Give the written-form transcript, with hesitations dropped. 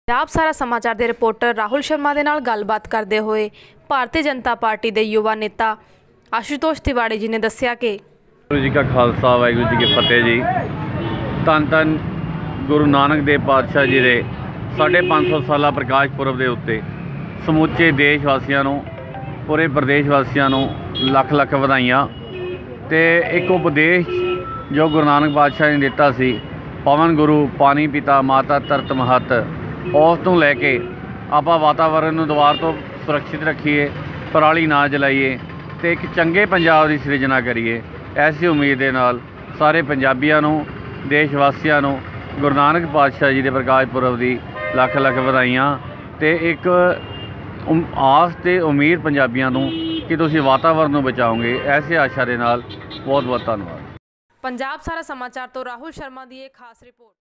ਪੰਜਾਬ ਸਾਰਾ ਸਮਾਚਾਰ ਦੇ ਰਿਪੋਰਟਰ ਰਾਹੁਲ ਸ਼ਰਮਾ ਦੇ ਨਾਲ ਗੱਲਬਾਤ ਕਰਦੇ ਹੋਏ ਭਾਰਤੀ ਜਨਤਾ ਪਾਰਟੀ ਦੇ युवा नेता आशुतोष तिवाड़ी जी ने दस्सिया कि वाहिगुरू जी का खालसा वाहिगुरू जी की फतेह जी। धन धन गुरु नानक देव पातशाह जी के 550 साला प्रकाश पुरब के उत्ते समूचे देश वासियों नूं पूरे प्रदेश वासियों नूं लख लख वधाइयां। ते एक उपदेश जो गुरु नानक पातशाह ने दिता सी, पवन गुरु पानी पिता माता धरत महत, उस तो लैके आपां वातावरण नूं दुबारा तो सुरक्षित रखीए, पराली ना जलाइए तो एक चंगे पंजाब की सिरजना करिए। ऐसी उम्मीद के नाल सारे पंजाबियों नूं देश वासियों नूं गुरु नानक पातशाह जी के प्रकाश पुरब की लख लख वधाइयां ते एक आस ते उम्मीद पंजाबियों नूं कि तुसीं वातावरण नूं बचाओगे। ऐसे आशा के नाल बहुत बहुत धन्यवाद। पंजाब सारा समाचार तो राहुल शर्मा की एक खास रिपोर्ट।